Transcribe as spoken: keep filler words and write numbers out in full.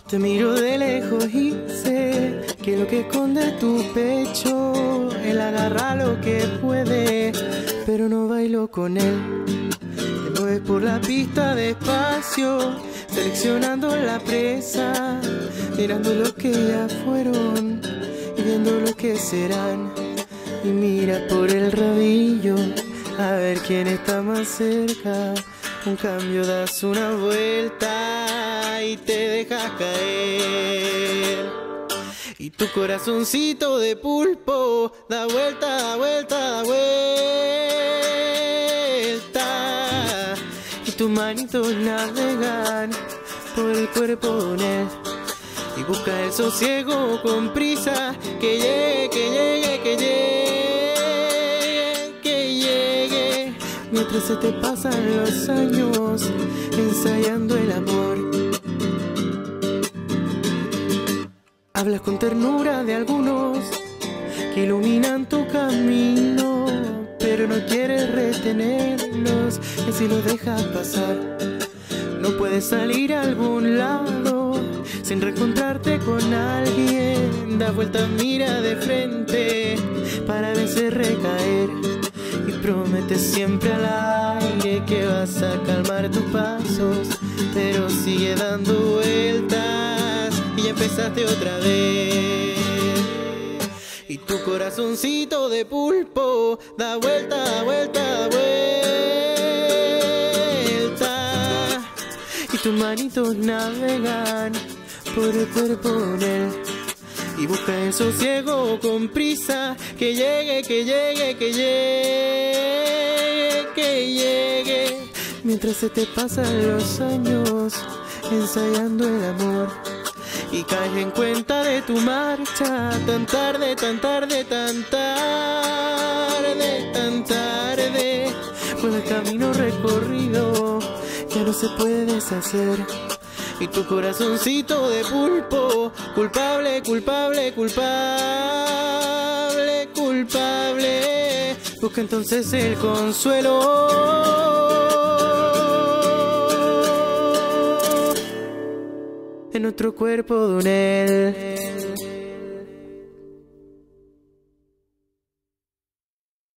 Te miro de lejos y sé que lo que esconde tu pecho, él agarra lo que puede, pero no bailo con él. Te mueves por la pista despacio, seleccionando la presa, mirando lo que ya fueron y viendo lo que serán. Y mira por el rabillo a ver quién está más cerca. Un cambio, das una vuelta y te dejas caer. Y tu corazoncito de pulpo da vuelta, da vuelta, da vuelta. Y tus manitos navegan por el cuerpo de él. Y busca el sosiego con prisa, que llegue, que llegue, que llegue, que llegue. Mientras se te pasan los años ensayando el amor. Hablas con ternura de algunos que iluminan tu camino, pero no quieres retenerlos, y así los dejas pasar. No puedes salir a algún lado sin reencontrarte con alguien. Da vuelta, mira de frente para veces recaer. Y prometes siempre al aire que vas a calmar tus pasos, pero sigue dando vueltas y ya empezaste otra vez. Y tu corazoncito de pulpo da vuelta, da vuelta, da vuelta. Y tus manitos navegan por el cuerpo de él. Y busca el sosiego con prisa, que llegue, que llegue, que llegue, que llegue. Mientras se te pasan los años ensayando el amor. Y caes en cuenta de tu marcha, tan tarde, tan tarde, tan tarde, tan tarde. Pues el camino recorrido ya no se puede deshacer. Y tu corazoncito de pulpo, culpable, culpable, culpable, culpable. Busca entonces el consuelo en otro cuerpo de un él.